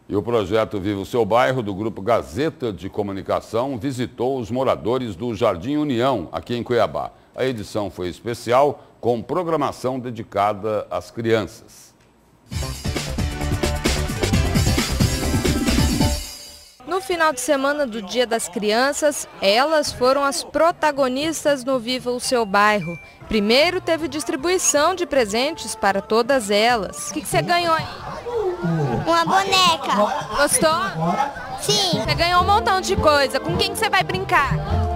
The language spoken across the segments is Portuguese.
E o projeto Viva o Seu Bairro, do Grupo Gazeta de Comunicação, visitou os moradores do Jardim União, aqui em Cuiabá. A edição foi especial, com programação dedicada às crianças. No final de semana do Dia das Crianças, elas foram as protagonistas no Viva o Seu Bairro. Primeiro teve distribuição de presentes para todas elas. O que você ganhou aí? Uma boneca. Gostou? Sim. Você ganhou um montão de coisa. Com quem que você vai brincar?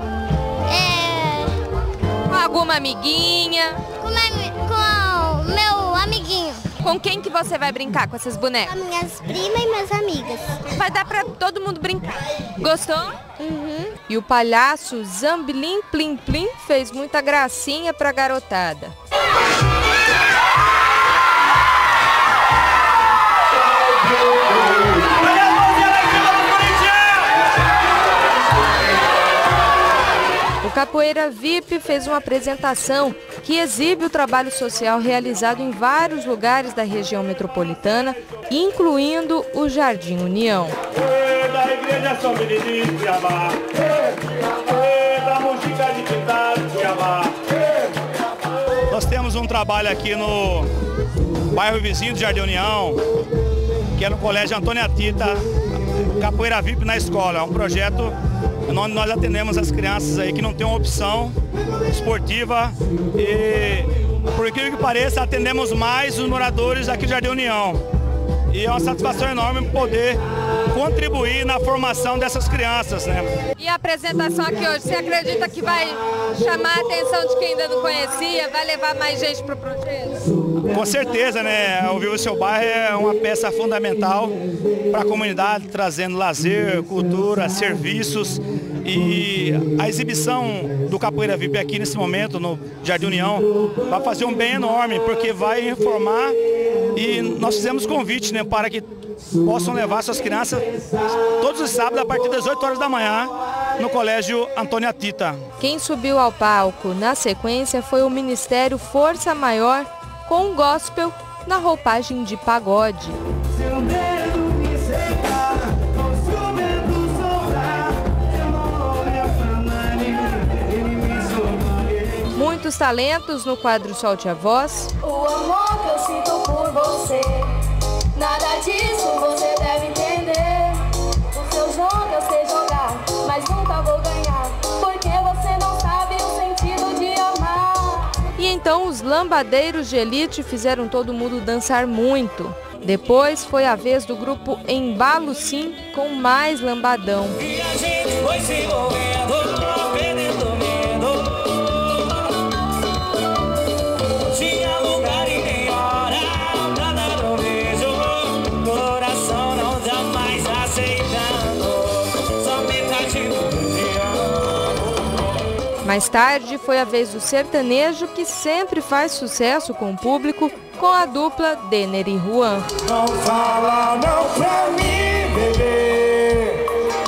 Com alguma amiguinha? Com o meu amiguinho. Com quem que você vai brincar com essas bonecas? Com minhas primas e minhas amigas. Vai dar pra todo mundo brincar. Gostou? Uhum. E o palhaço Zambilim Plim Plim fez muita gracinha pra garotada. O Capoeira VIP fez uma apresentação que exibe o trabalho social realizado em vários lugares da região metropolitana, incluindo o Jardim União. Nós temos um trabalho aqui no bairro vizinho do Jardim União, que é no Colégio Antônia Tita, Capoeira VIP na escola. É um projeto onde nós atendemos as crianças aí que não têm uma opção esportiva e, por incrível que pareça, atendemos mais os moradores aqui do Jardim União. E é uma satisfação enorme poder contribuir na formação dessas crianças, né? E a apresentação aqui hoje, você acredita que vai chamar a atenção de quem ainda não conhecia, vai levar mais gente para o projeto? Com certeza, né? O Viva o Seu Bairro é uma peça fundamental para a comunidade, trazendo lazer, cultura, serviços. E a exibição do Capoeira VIP aqui nesse momento, no Jardim União, vai fazer um bem enorme, porque vai informar e nós fizemos convite, né, para que possam levar suas crianças todos os sábados a partir das 8 horas da manhã no Colégio Antônia Tita. Quem subiu ao palco na sequência foi o Ministério Força Maior com um gospel na roupagem de pagode. Muitos talentos no quadro Solte a Voz. O amor que eu sinto por você, nada disso você deve entender. O seu jogo eu sei jogar, mas nunca vou ganhar, porque você não sabe o sentido de amar. E então os lambadeiros de elite fizeram todo mundo dançar muito. Depois foi a vez do grupo Embalo Sim com mais lambadão. E a gente foi se envolvendo, perdendo medo. Tinha lugar e nem hora pra dar um beijo. Coração não jamais aceitando, só metade do dia. Mais tarde foi a vez do sertanejo, que sempre faz sucesso com o público, com a dupla Denner e Juan. Não fala não pra mim, bebê.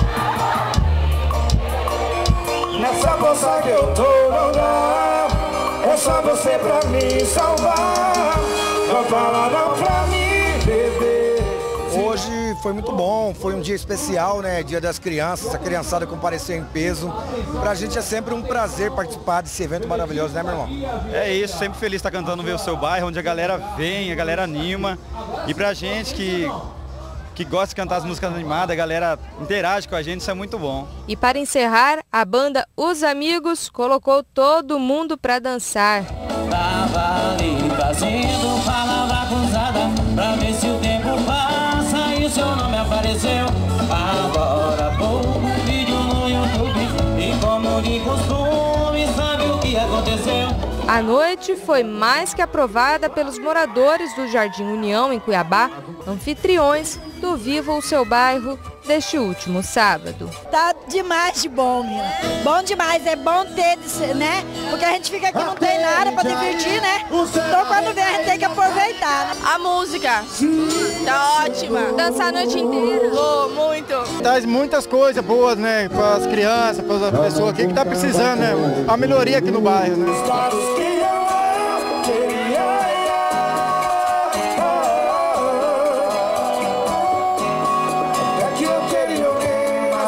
Nessa bolsa que eu tô não dá. É só você pra me salvar. Não fala não pra mim, bebê. Hoje foi muito bom, foi um dia especial, né? Dia das crianças, a criançada compareceu em peso. Pra gente é sempre um prazer participar desse evento maravilhoso, né, meu irmão? É isso, sempre feliz estar cantando Viva o Seu Bairro, onde a galera vem, a galera anima. E pra gente que gosta de cantar as músicas animadas, a galera interage com a gente, isso é muito bom. E para encerrar, a banda Os Amigos colocou todo mundo pra dançar. Tava ali fazendo palavra cruzada pra ver se o tempo passa e o seu nome apareceu. Agora há pouco vídeo no YouTube e como de costume sabe o que aconteceu. A noite foi mais que aprovada pelos moradores do Jardim União, em Cuiabá, anfitriões do Viva o Seu Bairro deste último sábado. Tá demais de bom, menina. Bom demais, é bom ter, né? Porque a gente fica aqui não tem nada pra divertir, né? Então quando vem a gente tem que aproveitar, né? A música tá ótima. Dançar a noite inteira? Oh, muito. Traz muitas coisas boas, né? Para as crianças, para as pessoas aqui que tá precisando, né? A melhoria aqui no bairro, né?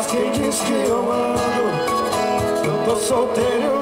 quem diz que eu ando? Eu tô solteiro.